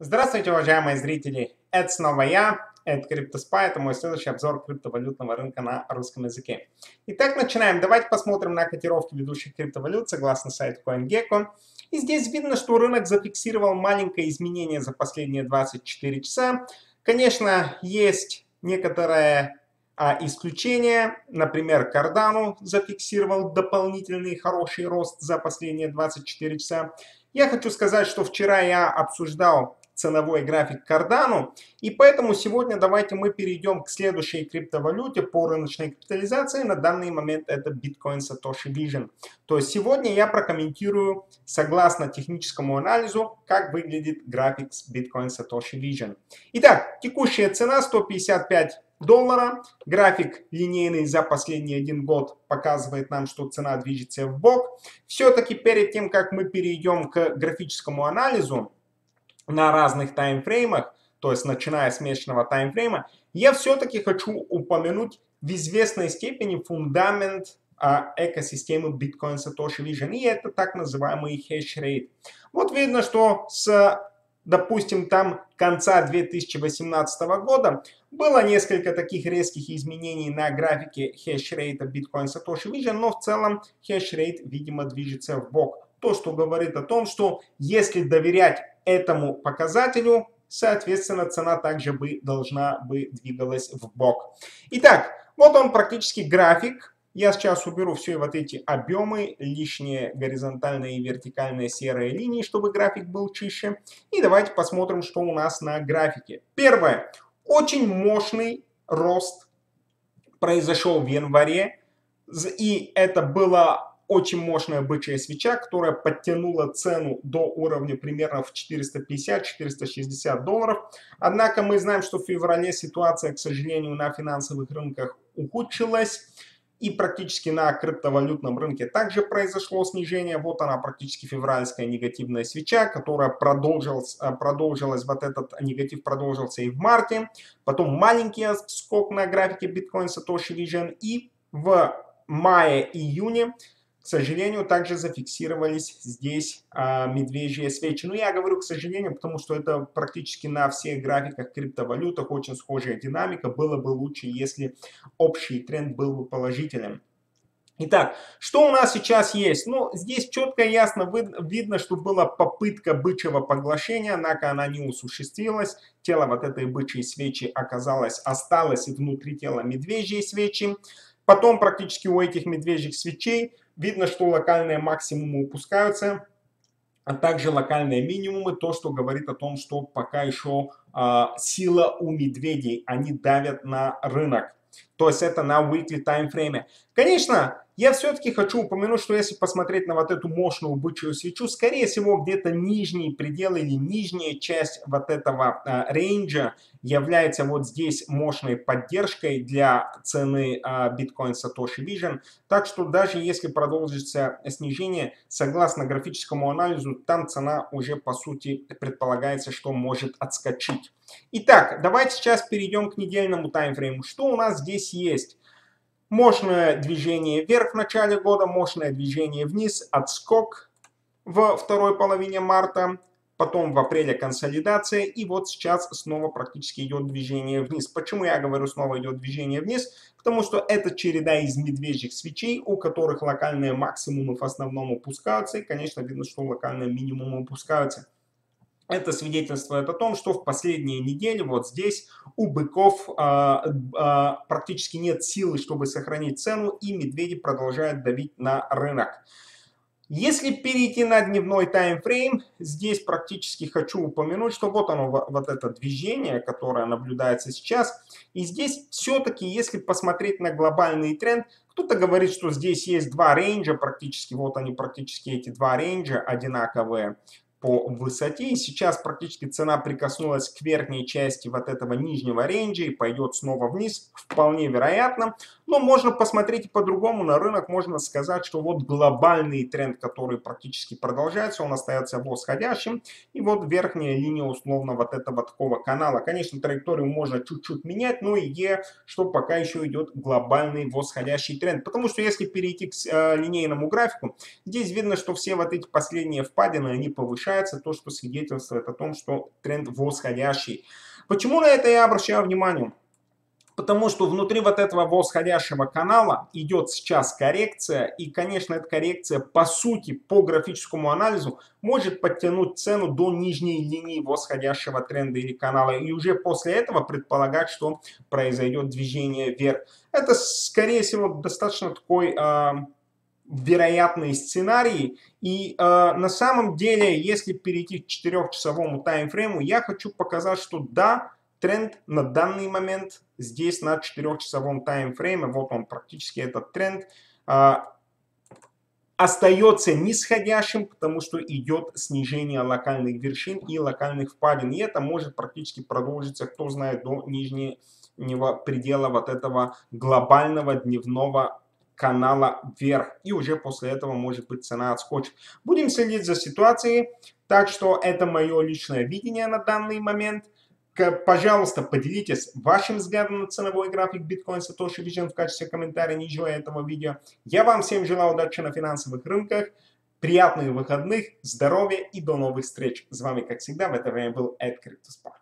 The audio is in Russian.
Здравствуйте, уважаемые зрители! Это снова я, это CryptoSpy, это мой следующий обзор криптовалютного рынка на русском языке. Итак, начинаем. Давайте посмотрим на котировки ведущих криптовалют согласно сайту CoinGecko. И здесь видно, что рынок зафиксировал маленькое изменение за последние 24 часа. Конечно, есть некоторое исключение. Например, Cardano зафиксировал дополнительный хороший рост за последние 24 часа. Я хочу сказать, что вчера я обсуждал ценовой график Cardano, и поэтому сегодня давайте мы перейдем к следующей криптовалюте по рыночной капитализации. На данный момент это Bitcoin Satoshi Vision. То есть сегодня я прокомментирую согласно техническому анализу, как выглядит график с Bitcoin Satoshi Vision. Итак, текущая цена $155. График линейный за последний 1 год показывает нам, что цена движется вбок. Все-таки перед тем, как мы перейдем к графическому анализу на разных таймфреймах, то есть начиная с месячного таймфрейма, я все-таки хочу упомянуть в известной степени фундамент экосистемы Bitcoin Satoshi Vision, и это так называемый хеш-рейт. Вот видно, что допустим, там конца 2018 года было несколько таких резких изменений на графике хеш-рейта Bitcoin Satoshi Vision, но в целом хеш-рейт, видимо, движется вбок. То, что говорит о том, что если доверять этому показателю, соответственно, цена также должна бы двигалась вбок. Итак, вот он практически график. Я сейчас уберу все вот эти объемы, лишние горизонтальные и вертикальные серые линии, чтобы график был чище. И давайте посмотрим, что у нас на графике. Первое. Очень мощный рост произошел в январе. И это была очень мощная бычья свеча, которая подтянула цену до уровня примерно в $450-460. Однако мы знаем, что в феврале ситуация, к сожалению, на финансовых рынках ухудшилась. И практически на криптовалютном рынке также произошло снижение. Вот она практически февральская негативная свеча, которая продолжилась, вот этот негатив продолжился и в марте. Потом маленький скок на графике Bitcoin Satoshi Vision. И в мае-июне, к сожалению, также зафиксировались здесь медвежьи свечи. Но я говорю, к сожалению, потому что это практически на всех графиках криптовалютах очень схожая динамика. Было бы лучше, если общий тренд был бы положительным. Итак, что у нас сейчас есть? Ну, здесь четко и ясно видно, что была попытка бычьего поглощения, однако она не осуществилась. Тело вот этой бычьей свечи осталось внутри тела медвежьей свечи. Потом практически у этих медвежьих свечей видно, что локальные максимумы упускаются, а также локальные минимумы, то, что говорит о том, что пока еще сила у медведей, они давят на рынок. То есть это на weekly таймфрейме. Конечно, я все-таки хочу упомянуть, что если посмотреть на вот эту мощную бычью свечу, скорее всего, где-то нижний предел или нижняя часть вот этого рейнджа является вот здесь мощной поддержкой для цены Bitcoin Satoshi Vision. Так что даже если продолжится снижение, согласно графическому анализу, там цена уже по сути предполагается, что может отскочить. Итак, давайте сейчас перейдем к недельному таймфрейму. Что у нас здесь есть? Мощное движение вверх в начале года, мощное движение вниз, отскок во второй половине марта, потом в апреле консолидация, и вот сейчас снова практически идет движение вниз. Почему я говорю снова идет движение вниз? Потому что это череда из медвежьих свечей, у которых локальные максимумы в основном упускаются, и, конечно, видно, что локальные минимумы упускаются. Это свидетельствует о том, что в последние недели вот здесь у быков практически нет силы, чтобы сохранить цену, и медведи продолжают давить на рынок. Если перейти на дневной таймфрейм, здесь практически хочу упомянуть, что вот оно, вот это движение, которое наблюдается сейчас. И здесь все-таки, если посмотреть на глобальный тренд, кто-то говорит, что здесь есть два рейнджа практически, вот они практически эти два рейнджа одинаковые по высоте. И сейчас практически цена прикоснулась к верхней части вот этого нижнего рейнджа и пойдет снова вниз. Вполне вероятно. Но можно посмотреть и по-другому на рынок. Можно сказать, что вот глобальный тренд, который практически продолжается, он остается восходящим. И вот верхняя линия условно вот этого такого канала. Конечно, траекторию можно чуть-чуть менять, но идея, что пока еще идет глобальный восходящий тренд. Потому что если перейти к линейному графику, здесь видно, что все вот эти последние впадины, они повышаются. повышается, то, что свидетельствует о том, что тренд восходящий. Почему на это я обращаю внимание? Потому что внутри вот этого восходящего канала идет сейчас коррекция, и, конечно, эта коррекция, по сути, по графическому анализу, может подтянуть цену до нижней линии восходящего тренда или канала, и уже после этого предполагать, что произойдет движение вверх. Это, скорее всего, достаточно такой вероятный сценарий, и на самом деле, если перейти к 4-часовому таймфрейму, я хочу показать, что да, тренд на данный момент здесь на 4-часовом таймфрейме, вот он практически этот тренд, остается нисходящим, потому что идет снижение локальных вершин и локальных впадин. И это может практически продолжиться, кто знает, до нижнего предела вот этого глобального дневного канала вверх. И уже после этого может быть цена отскочит. Будем следить за ситуацией. Так что это мое личное видение на данный момент. Пожалуйста, поделитесь вашим взглядом на ценовой график Bitcoin Satoshi Vision в качестве комментария ниже этого видео. Я вам всем желаю удачи на финансовых рынках, приятных выходных, здоровья и до новых встреч. С вами, как всегда, в это время был Эд Криптоспар.